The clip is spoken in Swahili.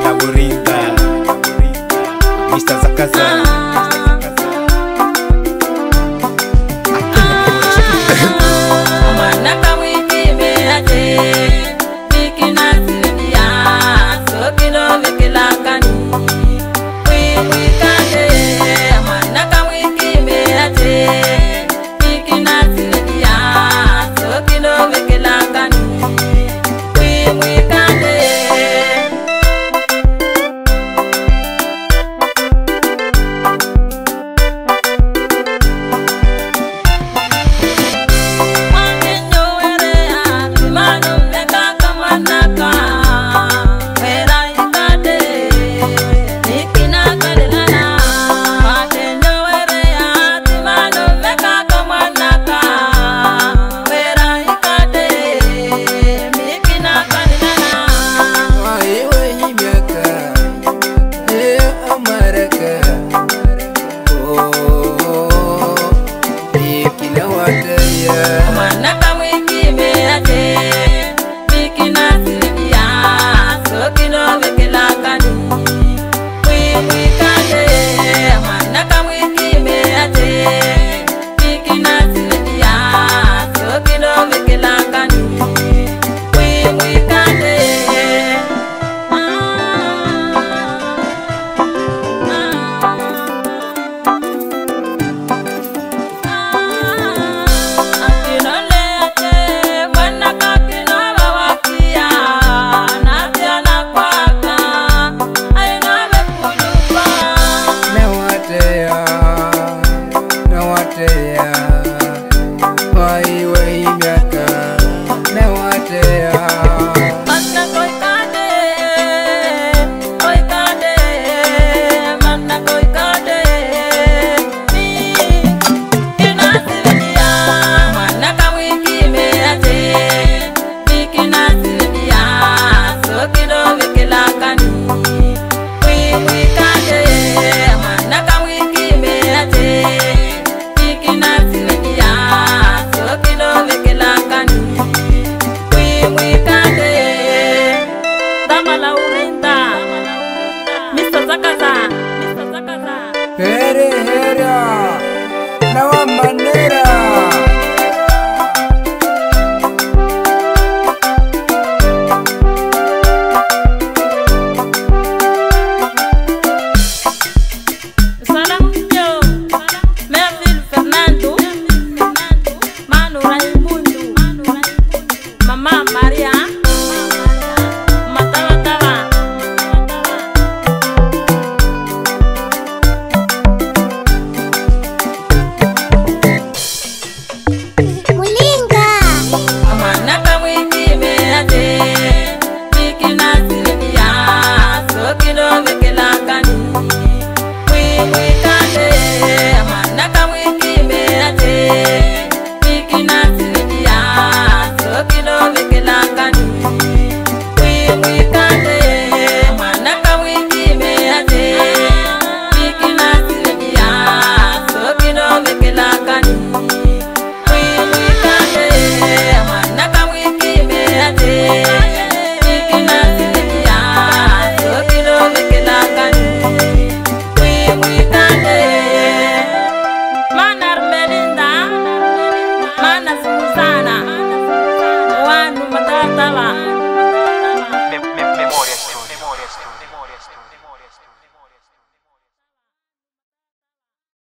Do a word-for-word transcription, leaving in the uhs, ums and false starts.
Laurinda, mister Zacaza. Amannaca wiki me ate, wiki na sidia, so kilo wiki la kani. Wiki kande, Amannaca wiki me ate, wiki na sidia, so kilo wiki la kani. Wiki kande. Amannaca wiki me ate, wiki na sidia, so kilo wiki la kani. Wiki kande, Amannaca wiki me ate, wiki na sidia, so kilo wiki la kani. Wiki kande. Dama Laurinda, mister Zacaza, mister Zacaza. Here, here, nawa manera. Mana susana, wanu matatawa.